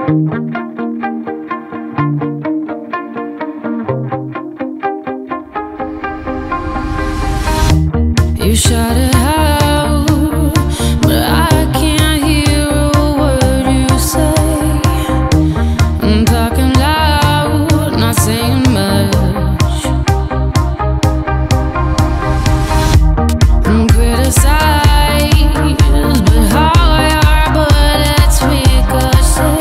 You shout it out, but I can't hear a word you say. I'm talking loud, not saying much. I'm criticized, but how your bullets ricochet.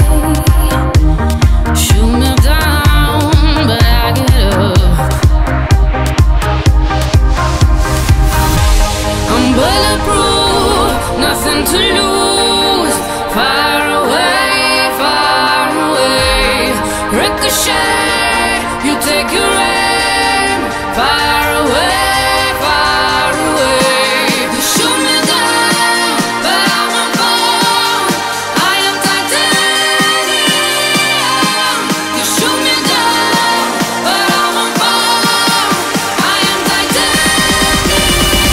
Shoot me down, but I get up. I'm bulletproof, nothing to lose. Far away, ricochet. You take your aim. Far away. You shoot me down, but I won't fall. I am titanium. You shoot me down, but I won't fall. I am titanium.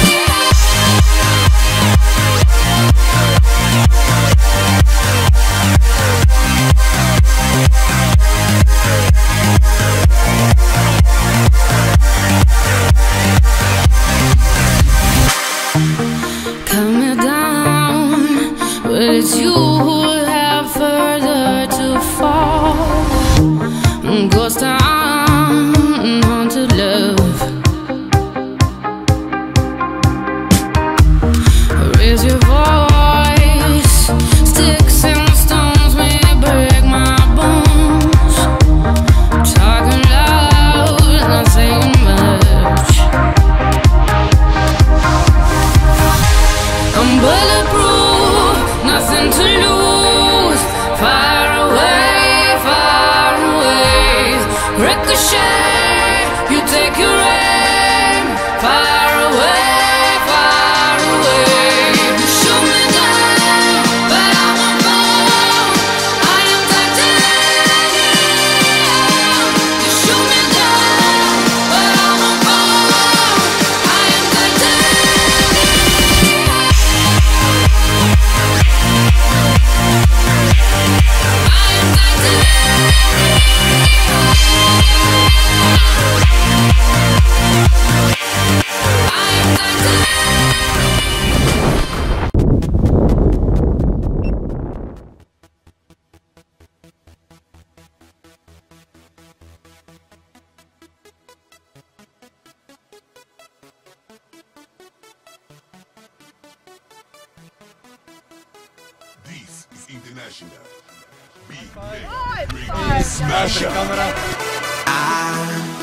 Cut me down, but it's you who have further to fall. Ghost town, haunted love. Raise your voice, sticks and stones may break my bones. Talking loud, not saying much. I'm bulletproof, nothing to lose. Far away, ricochet. You take your aim. Far away. You shoot me down, but I won't fall. I am titanium. You shoot me down, but I won't fall. I am titanium. This is international. Big Bang Greeff Smasher.